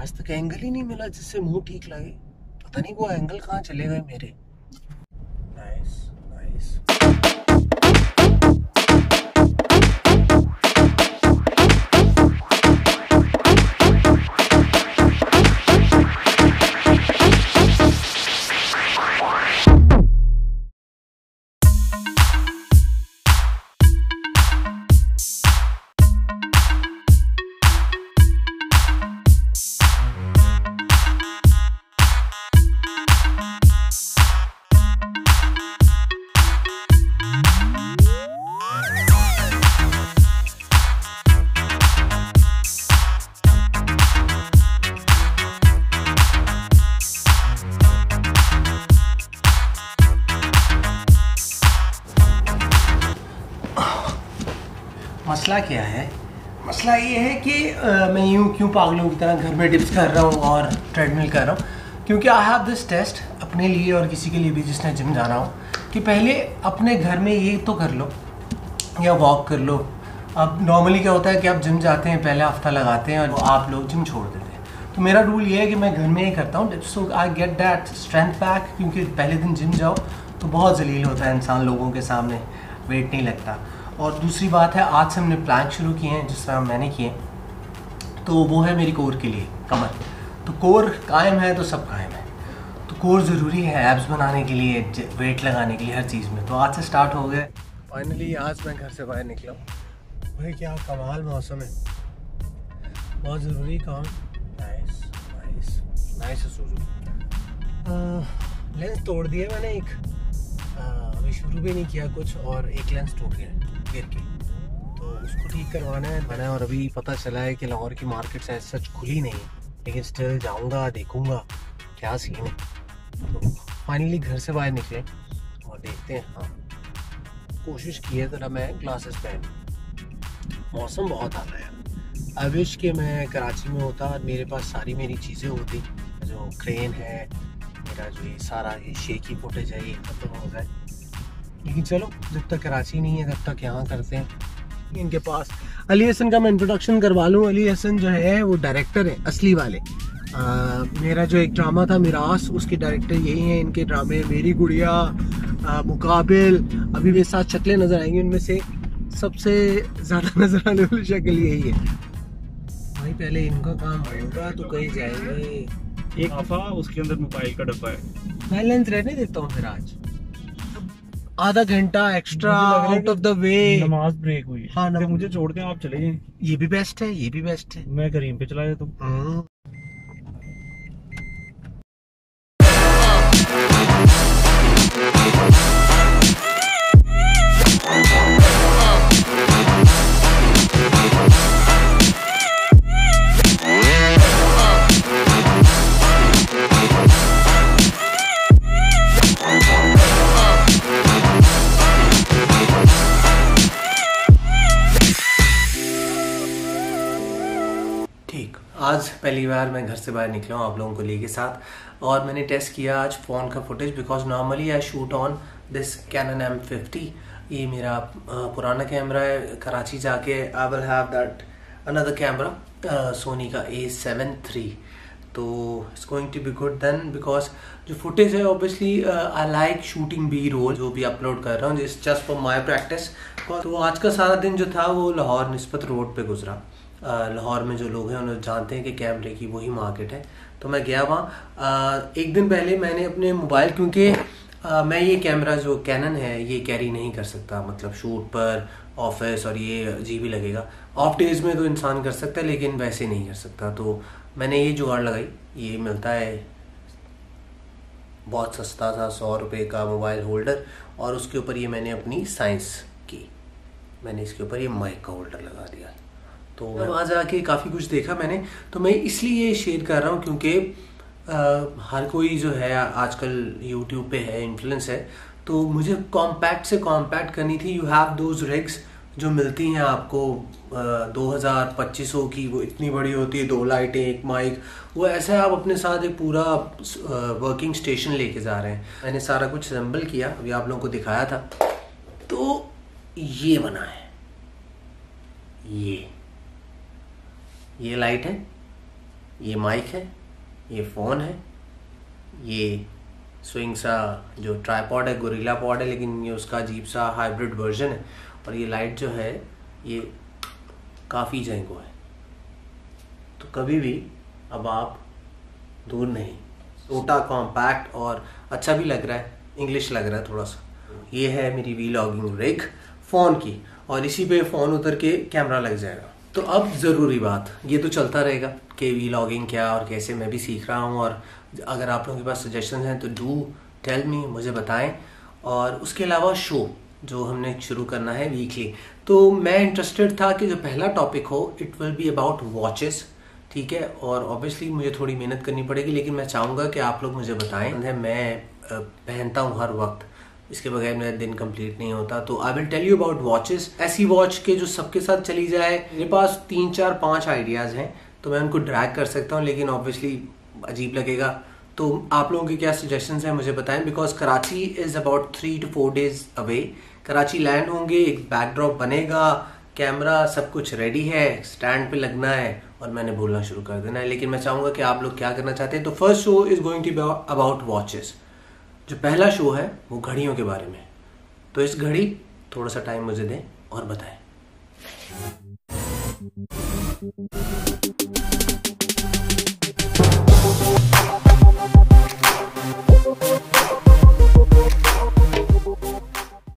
आज तक एंगल ही नहीं मिला जिससे मुंह ठीक लगे। पता नहीं वो एंगल कहाँ चले गए मेरे। Nice nice. मसला क्या है? मसला ये है कि मैं यूँ क्यों पागलों की तरह घर में डिप्स कर रहा हूँ और ट्रेडमिल कर रहा हूँ, क्योंकि आई हैव दिस टेस्ट अपने लिए और किसी के लिए भी जिसने जिम जाना हो कि पहले अपने घर में ये तो कर लो या वॉक कर लो। अब नॉर्मली क्या होता है कि आप जिम जाते हैं, पहले हफ्ता लगाते हैं और आप लोग जिम छोड़ देते हैं। तो मेरा रूल ये है कि मैं घर में ही करता हूँ, so I get that strength back, क्योंकि पहले दिन जिम जाओ तो बहुत जलील होता है इंसान, लोगों के सामने वेट नहीं लगता। और दूसरी बात है, आज से हमने प्लैंक शुरू किए हैं जिस तरह मैंने किए, तो वो है मेरी कोर के लिए, कमर। तो कोर कायम है तो सब कायम है। तो कोर ज़रूरी है एब्स बनाने के लिए, वेट लगाने के लिए, हर चीज़ में। तो आज से स्टार्ट हो गए। फाइनली आज मैं घर से बाहर निकला हूँ। भाई क्या कमाल मौसम है, बहुत ज़रूरी काम। नाइस नाइस नाइस सूजू। लेंस तोड़ दिया मैंने एक, अभी शुरू भी नहीं किया कुछ, और एक लेंस टूट गया गिर के, तो उसको ठीक करवाना है। और अभी पता चला है कि लाहौर की मार्केट से सच खुली नहीं, लेकिन स्टिल जाऊंगा, देखूंगा क्या सीन है। तो फाइनली घर से बाहर निकले और देखते हैं। हाँ, कोशिश की है ज़रा मैं ग्लासेस पहन। मौसम बहुत आ रहा है। आई विश कि मैं कराची में होता और मेरे पास सारी मेरी चीज़ें होती, जो क्रेन है, मेरा जो ये सारा ये शेकी फुटेज है, ये खत्म हो जाए। लेकिन चलो, जब तक कराची नहीं है तब तक यहाँ करते हैं। इनके पास अली हसन का मैं इंट्रोडक्शन करवा लूँ। अली हसन जो है वो डायरेक्टर है असली वाले। मेरा जो एक ड्रामा था मिरास, उसके डायरेक्टर यही हैं। इनके ड्रामे मेरी गुड़िया, मुकाबिल, अभी भी 7 शक्लें नजर आएंगी, उनमें से सबसे ज्यादा नजर आने वाली शक्ल यही है। भाई पहले इनका काम होगा तो कहीं जाएंगे। एक दफा उसके अंदर मोबाइल का डब्बा है, मैं लेंस रहने देता हूँ फिर आज आधा घंटा extra out of the way. नमाज ब्रेक हुई। हाँ, मुझे छोड़ के आप चले जाएं। ये भी बेस्ट है, ये भी बेस्ट है। मैं करीम पे चला जाता हूँ। आज पहली बार मैं घर से बाहर निकला हूँ आप लोगों को लेके साथ, और मैंने टेस्ट किया आज फ़ोन का footage, because normally I shoot on this Canon M50। ये मेरा पुराना कैमरा है। कराची जाके I will have that another camera, Sony का A7 III। तो it's going to be good then, because जो फुटेज है obviously I like shooting B roll, जो भी अपलोड कर रहा हूँ जस्ट फॉर माई प्रैक्टिस। तो आज का सारा दिन जो था वो लाहौर निस्बत रोड पे गुजरा। लाहौर में जो लोग हैं उन्हें जानते हैं कि कैमरे की वही मार्केट है। तो मैं गया वहाँ। एक दिन पहले मैंने अपने मोबाइल, क्योंकि मैं ये कैमरा जो कैनन है ये कैरी नहीं कर सकता, मतलब शूट पर, ऑफिस, और ये अजीब ही लगेगा। ऑफ डेज में तो इंसान कर सकता है लेकिन वैसे नहीं कर सकता। तो मैंने ये जुगाड़ लगाई। ये मिलता है बहुत सस्ता सा, 100 रुपये का मोबाइल होल्डर, और उसके ऊपर ये मैंने अपनी साइंस की, मैंने इसके ऊपर ये माइक का होल्डर लगा दिया। तो वहाँ जाके काफ़ी कुछ देखा मैंने। तो मैं इसलिए ये शेयर कर रहा हूँ क्योंकि हर कोई जो है आजकल यूट्यूब पे है, इन्फ्लुएंस है, तो मुझे कॉम्पैक्ट से कॉम्पैक्ट करनी थी। यू हैव दोज रिग्स जो मिलती हैं आपको 2000-2500 की, वो इतनी बड़ी होती है, 2 लाइटें, एक माइक, वो ऐसा आप अपने साथ एक पूरा वर्किंग स्टेशन लेके जा रहे हैं। मैंने सारा कुछ असेंबल किया, अभी आप लोगों को दिखाया था। तो ये बना है, ये लाइट है, ये माइक है, ये फ़ोन है, ये स्विंग सा जो ट्राईपॉड है, गोरिल्ला पॉड है, लेकिन ये उसका अजीब सा हाइब्रिड वर्जन है। और ये लाइट जो है ये काफ़ी जंगो है, तो कभी भी अब आप दूर नहीं। छोटा, कॉम्पैक्ट और अच्छा भी लग रहा है, इंग्लिश लग रहा है थोड़ा सा। ये है मेरी वीलॉगिंग रिग फ़ोन की, और इसी पे फ़ोन उतर के कैमरा लग जाएगा। तो अब ज़रूरी बात, ये तो चलता रहेगा कि वीलॉगिंग क्या और कैसे, मैं भी सीख रहा हूँ। और अगर आप लोगों के पास सजेशन हैं तो डू टेल मी, मुझे बताएं। और उसके अलावा शो जो हमने शुरू करना है वीकली, तो मैं इंटरेस्टेड था कि जो पहला टॉपिक हो it will be about watches, ठीक है। और ऑब्वियसली मुझे थोड़ी मेहनत करनी पड़ेगी, लेकिन मैं चाहूँगा कि आप लोग मुझे बताएं। मैं पहनता हूँ हर वक्त, इसके बगैर मेरा दिन कंप्लीट नहीं होता। तो I will tell you about watches, ऐसी वॉच के जो सबके साथ चली जाए। मेरे पास 3, 4, 5 आइडियाज़ हैं, तो मैं उनको ड्रैग कर सकता हूँ, लेकिन ऑब्वियसली अजीब लगेगा। तो आप लोगों के क्या सजेशंस हैं मुझे बताएं, because Karachi is about 3 to 4 days away. Karachi land होंगे, एक बैकड्रॉप बनेगा, कैमरा सब कुछ रेडी है, स्टैंड पे लगना है और मैंने बोलना शुरू कर देना है। लेकिन मैं चाहूँगा कि आप लोग क्या करना चाहते हैं। तो first show is going to be about watches. जो पहला शो है वो घड़ियों के बारे में। तो इस घड़ी थोड़ा सा टाइम मुझे दें और बताएं।